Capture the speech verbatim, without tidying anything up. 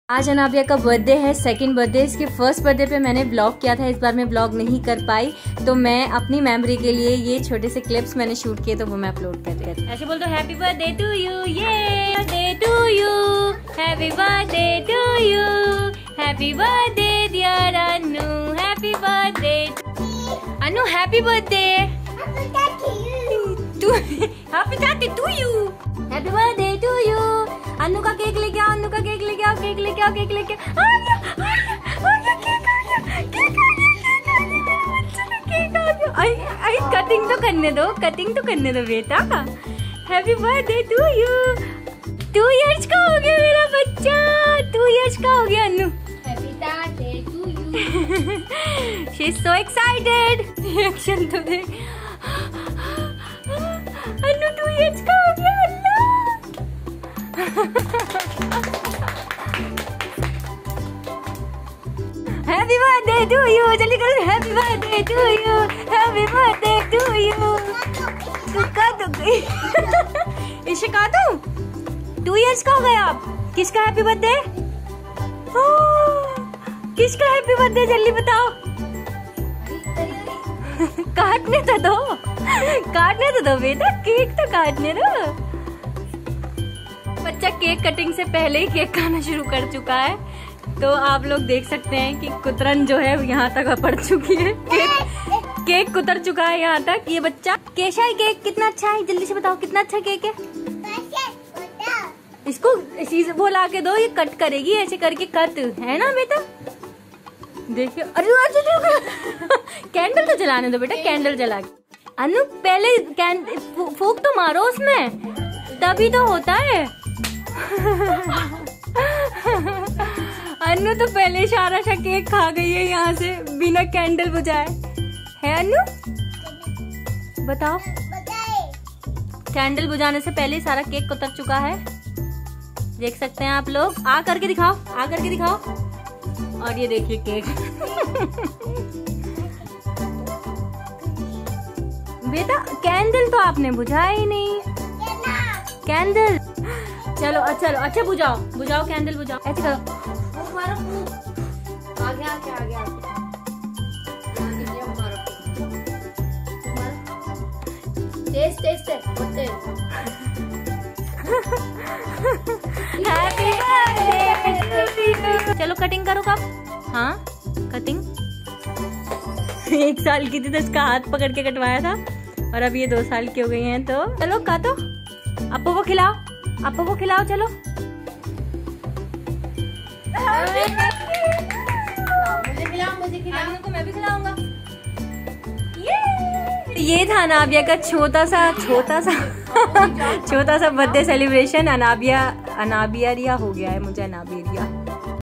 आज अनाबिया का बर्थडे है, सेकंड बर्थडे। इसके फर्स्ट बर्थडे पे मैंने ब्लॉग किया था, इस बार मैं ब्लॉग नहीं कर पाई, तो मैं अपनी मेमोरी के लिए ये छोटे से क्लिप्स मैंने शूट किए, तो वो मैं अपलोड कर रही हूँ। ऐसे बोल दो, हैप्पी बर्थडे टू यू, ये birthday to you, happy birthday to you, happy birthday dear Anu, happy birthday Anu, happy birthday to, happy birthday to you, happy birthday to you. Anu का केक लेके आओ, अनु का केक लेके आओ, केक लेके आओ, केक लेके आओ। आ गया, आ गया, आ गया, केक आ गया, केक आ गया, केक आ गया, चलो केक आ गया। आई आई कटिंग तो करने दो, कटिंग तो करने दो बेटा। Happy birthday to you. Two years का हो गया मेरा बच्चा, टू इयर्स का हो गया Anu. Happy birthday to you. She is so excited. Reaction तो देख, अनु टू इयर्स का हो गया। हैप्पी बर्थडे टू यू, जल्दी करो, happy birthday to you, happy birthday to you. का तो इसे कहा तू टू इयर्स का हो गया आप। किसका हैप्पी बर्थडे? किसका हैप्पी बर्थडे जल्दी बताओ। काटने तो दो, काटने तो दो बेटा, केक तो काटने दो। बच्चा केक कटिंग से पहले ही केक खाना शुरू कर चुका है, तो आप लोग देख सकते हैं कि कुतरन जो है यहाँ तक पड़ चुकी है। केक केक कुतर चुका है यहाँ तक। ये बच्चा कैसा है केक, कितना अच्छा है, जल्दी से बताओ कितना अच्छा केक है। इसको इसी से बोला के दो, ये कट करेगी, ऐसे करके कट है ना बेटा। देखियो, अरे कैंडल तो जलाने दो बेटा, कैंडल जला के। अनु पहले फूक तो मारो उसमें, तभी तो होता है। अनु तो पहले सारा सा केक खा गई है यहाँ से बिना कैंडल बुझाए, है अनु? बताओ, कैंडल बुझाने से पहले सारा केक उतर चुका है। देख सकते हैं आप लोग। आ करके दिखाओ, आ करके दिखाओ। और ये देखिए केक। बेटा कैंडल तो आपने बुझाया ही नहीं, कैंडल। चलो चलो, अच्छा बुझाओ, बुझाओ कैंडल, बुझाओ, ऐसे करो। आगे आगे आगे आगे तेज तेज तेज तेज। Happy birthday. चलो कटिंग करो कब। हाँ कटिंग एक साल की थी तो इसका हाथ पकड़ के कटवाया था, और अब ये दो साल की हो गई हैं, तो चलो काटो। अपो को खिलाओ, अपो को खिलाओ, चलो। मुझे खिलाओ, मुझे खिलाओ, को मैं भी खिलाऊंगा। ये था अनाबिया का छोटा सा छोटा सा छोटा सा बर्थडे सेलिब्रेशन। अनाबिया अनाबिया रिया हो गया है, मुझे अनाबिया रिया।